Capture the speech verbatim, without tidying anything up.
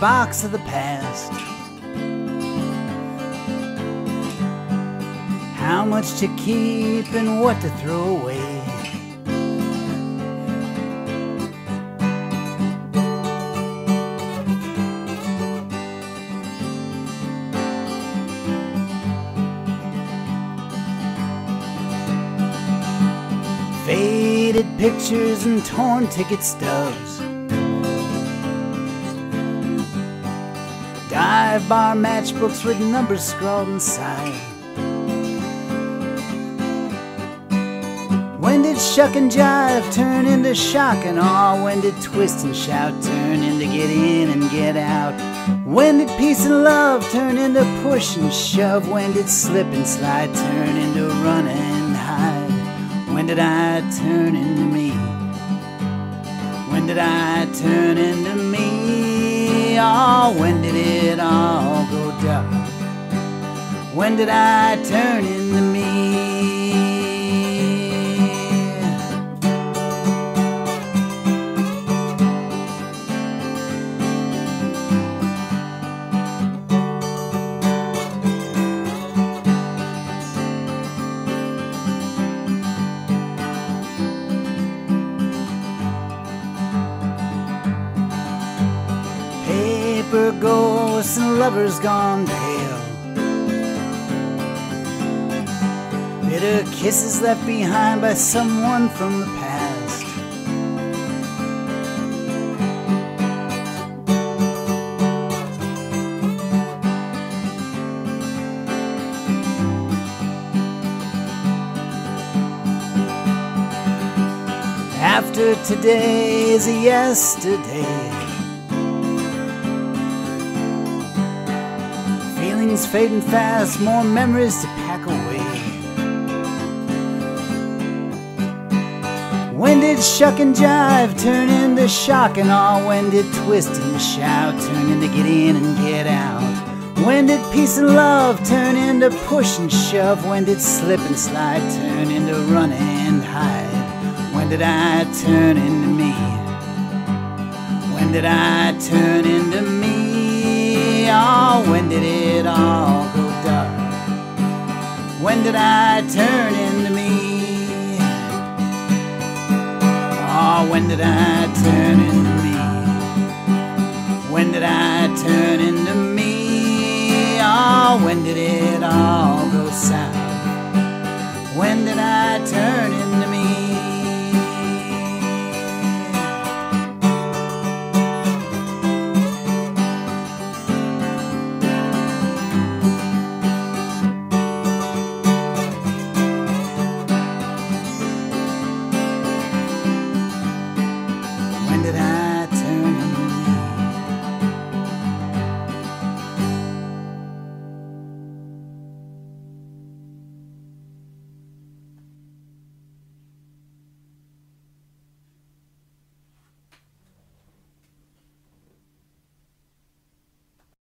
box of the past. How much to keep and what to throw away. Faded pictures and torn ticket stubs. Dive bar matchbooks with numbers scrawled inside. When did shuck and jive turn into shock and awe? When did twist and shout turn into get in and get out? When did peace and love turn into push and shove? When did slip and slide turn into run and hide? When did I turn into me? When did I turn into me? Oh, when did it all go dark? When did I turn into me? Paper ghosts and lovers gone pale. Bitter kisses left behind by someone from the past. After today is a yesterday. Feelings fading fast, more memories to pack away. When did shuck and jive turn into shock and awe? When did twist and shout turn into get in and get out? When did peace and love turn into push and shove? When did slip and slide turn into run and hide? When did I turn into me? When did I turn into me? Oh, when did it all go dark? When did I turn into me? Oh, when did I turn into me? When did I turn into me? Oh, when did it all